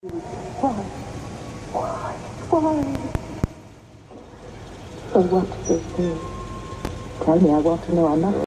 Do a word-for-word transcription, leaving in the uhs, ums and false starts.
Why? Why? Why? So what does this? Tell me, I want to know. I'm not